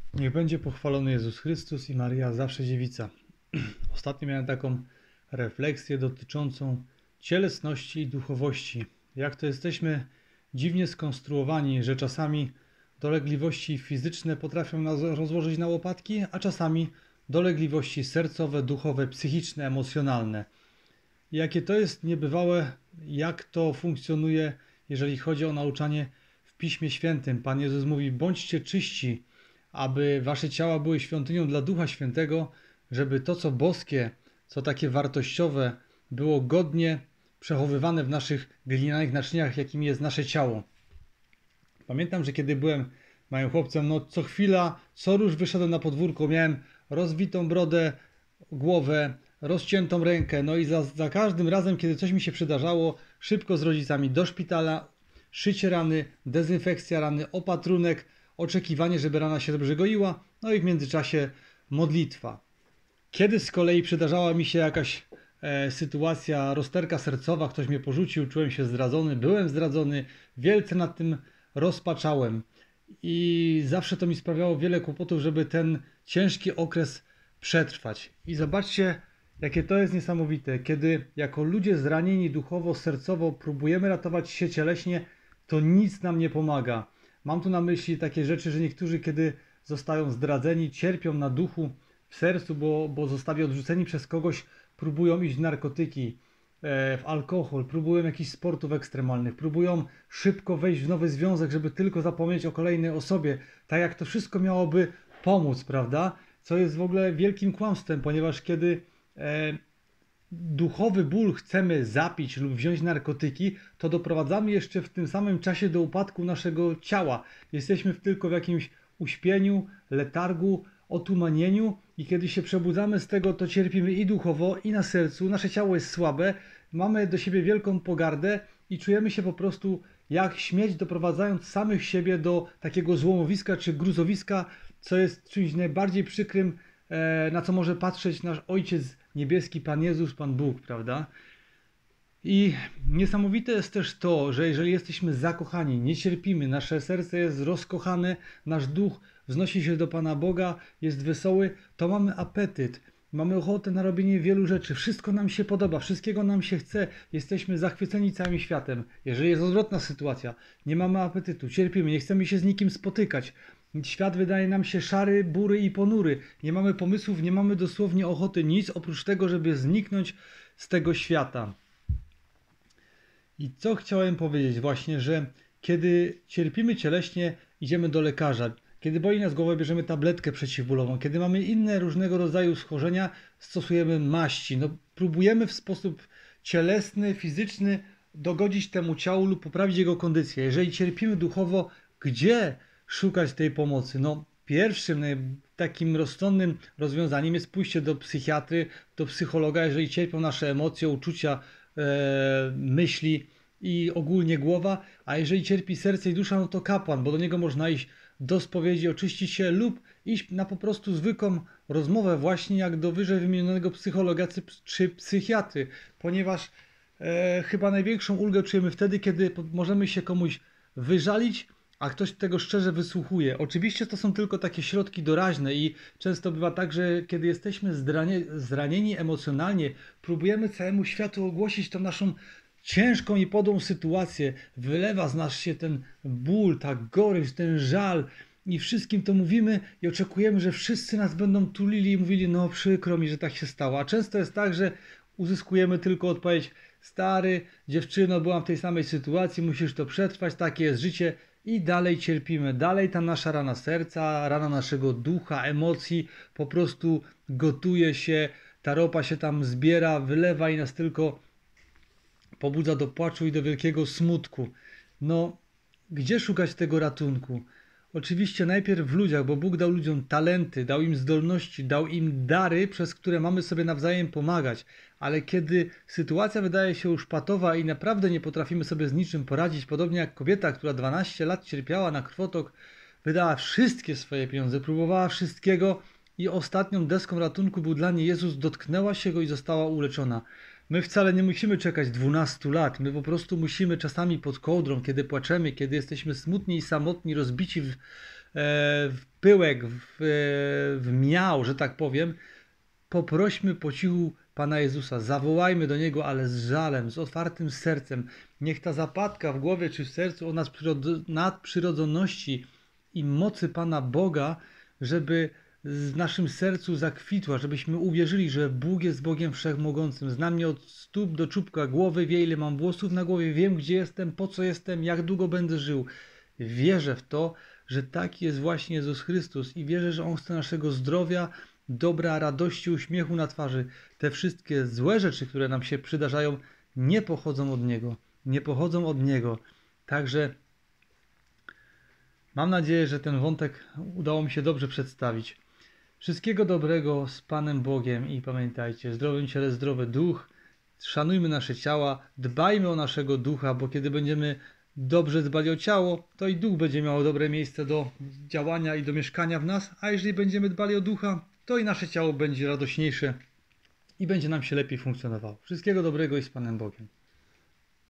Niech będzie pochwalony Jezus Chrystus i Maria zawsze dziewica. Ostatnio miałem taką refleksję dotyczącą cielesności i duchowości. Jak to jesteśmy dziwnie skonstruowani, że czasami dolegliwości fizyczne potrafią nas rozłożyć na łopatki, a czasami dolegliwości sercowe, duchowe, psychiczne, emocjonalne. I jakie to jest niebywałe, jak to funkcjonuje, jeżeli chodzi o nauczanie w Piśmie Świętym. Pan Jezus mówi: bądźcie czyści, aby wasze ciała były świątynią dla Ducha Świętego, żeby to, co boskie, co takie wartościowe, było godnie przechowywane w naszych glinianych naczyniach, jakim jest nasze ciało. Pamiętam, że kiedy byłem małym chłopcem, no co chwila, co róż wyszedłem na podwórko, miałem rozwitą brodę, głowę, rozciętą rękę, no i za każdym razem, kiedy coś mi się przydarzało, szybko z rodzicami do szpitala, szycie rany, dezynfekcja rany, opatrunek, oczekiwanie, żeby rana się dobrze goiła, no i w międzyczasie modlitwa. Kiedy z kolei przydarzała mi się jakaś sytuacja, rozterka sercowa, ktoś mnie porzucił, czułem się zdradzony, byłem zdradzony, wielce nad tym rozpaczałem i zawsze to mi sprawiało wiele kłopotów, żeby ten ciężki okres przetrwać. I zobaczcie, jakie to jest niesamowite, kiedy jako ludzie zranieni duchowo, sercowo próbujemy ratować się cieleśnie, to nic nam nie pomaga. Mam tu na myśli takie rzeczy, że niektórzy, kiedy zostają zdradzeni, cierpią na duchu, w sercu, bo zostali odrzuceni przez kogoś, próbują iść w narkotyki, w alkohol, próbują jakichś sportów ekstremalnych, próbują szybko wejść w nowy związek, żeby tylko zapomnieć o kolejnej osobie, tak jak to wszystko miałoby pomóc, prawda? Co jest w ogóle wielkim kłamstwem, ponieważ kiedy duchowy ból chcemy zapić lub wziąć narkotyki, to doprowadzamy jeszcze w tym samym czasie do upadku naszego ciała. Jesteśmy tylko w jakimś uśpieniu, letargu, otumanieniu i kiedy się przebudzamy z tego, to cierpimy i duchowo, i na sercu. Nasze ciało jest słabe, mamy do siebie wielką pogardę i czujemy się po prostu jak śmieć, doprowadzając samych siebie do takiego złomowiska czy gruzowiska, co jest czymś najbardziej przykrym, na co może patrzeć nasz Ojciec Niebieski, Pan Jezus, Pan Bóg, prawda? I niesamowite jest też to, że jeżeli jesteśmy zakochani, nie cierpimy, nasze serce jest rozkochane, nasz duch wznosi się do Pana Boga, jest wesoły, to mamy apetyt, mamy ochotę na robienie wielu rzeczy, wszystko nam się podoba, wszystkiego nam się chce, jesteśmy zachwyceni całym światem. Jeżeli jest odwrotna sytuacja, nie mamy apetytu, cierpimy, nie chcemy się z nikim spotykać, świat wydaje nam się szary, bury i ponury, nie mamy pomysłów, nie mamy dosłownie ochoty nic oprócz tego, żeby zniknąć z tego świata. I co chciałem powiedzieć właśnie, że kiedy cierpimy cieleśnie, idziemy do lekarza. Kiedy boli nas głowa, bierzemy tabletkę przeciwbólową. Kiedy mamy inne różnego rodzaju schorzenia, stosujemy maści. No, próbujemy w sposób cielesny, fizyczny dogodzić temu ciału lub poprawić jego kondycję. Jeżeli cierpimy duchowo, gdzie szukać tej pomocy? No, pierwszym takim rozsądnym rozwiązaniem jest pójście do psychiatry, do psychologa, jeżeli cierpią nasze emocje, uczucia, myśli i ogólnie głowa, a jeżeli cierpi serce i dusza, no to kapłan, bo do niego można iść do spowiedzi, oczyścić się lub iść na po prostu zwykłą rozmowę właśnie jak do wyżej wymienionego psychologa czy psychiatry, ponieważ chyba największą ulgę czujemy wtedy, kiedy możemy się komuś wyżalić, a ktoś tego szczerze wysłuchuje. Oczywiście to są tylko takie środki doraźne i często bywa tak, że kiedy jesteśmy zranieni emocjonalnie, próbujemy całemu światu ogłosić tą naszą ciężką i podłą sytuację. Wylewa z nas się ten ból, ta gorycz, ten żal i wszystkim to mówimy i oczekujemy, że wszyscy nas będą tulili i mówili: no przykro mi, że tak się stało. A często jest tak, że uzyskujemy tylko odpowiedź: stary, dziewczyno, byłam w tej samej sytuacji, musisz to przetrwać, takie jest życie. I dalej cierpimy, dalej ta nasza rana serca, rana naszego ducha, emocji po prostu gotuje się, ta ropa się tam zbiera, wylewa i nas tylko pobudza do płaczu i do wielkiego smutku. No, gdzie szukać tego ratunku? Oczywiście najpierw w ludziach, bo Bóg dał ludziom talenty, dał im zdolności, dał im dary, przez które mamy sobie nawzajem pomagać. Ale kiedy sytuacja wydaje się już patowa i naprawdę nie potrafimy sobie z niczym poradzić, podobnie jak kobieta, która 12 lat cierpiała na krwotok, wydała wszystkie swoje pieniądze, próbowała wszystkiego i ostatnią deską ratunku był dla niej Jezus, dotknęła się go i została uleczona. My wcale nie musimy czekać 12 lat, my po prostu musimy czasami pod kołdrą, kiedy płaczemy, kiedy jesteśmy smutni i samotni, rozbici w pyłek, w miał, że tak powiem, poprośmy po cichu Pana Jezusa, zawołajmy do Niego, ale z żalem, z otwartym sercem. Niech ta zapadka w głowie czy w sercu o nadprzyrodzoności i mocy Pana Boga, żeby w naszym sercu zakwitła, żebyśmy uwierzyli, że Bóg jest Bogiem Wszechmogącym. Zna mnie od stóp do czubka głowy, wie ile mam włosów na głowie, wiem gdzie jestem, po co jestem, jak długo będę żył. Wierzę w to, że taki jest właśnie Jezus Chrystus i wierzę, że On chce naszego zdrowia, dobra, radości, uśmiechu na twarzy. Te wszystkie złe rzeczy, które nam się przydarzają, nie pochodzą od Niego. Nie pochodzą od Niego. Także mam nadzieję, że ten wątek udało mi się dobrze przedstawić. Wszystkiego dobrego z Panem Bogiem i pamiętajcie, zdrowym ciele zdrowy duch, szanujmy nasze ciała, dbajmy o naszego ducha, bo kiedy będziemy dobrze dbali o ciało, to i duch będzie miał dobre miejsce do działania i do mieszkania w nas, a jeżeli będziemy dbali o ducha, to i nasze ciało będzie radośniejsze i będzie nam się lepiej funkcjonowało. Wszystkiego dobrego i z Panem Bogiem.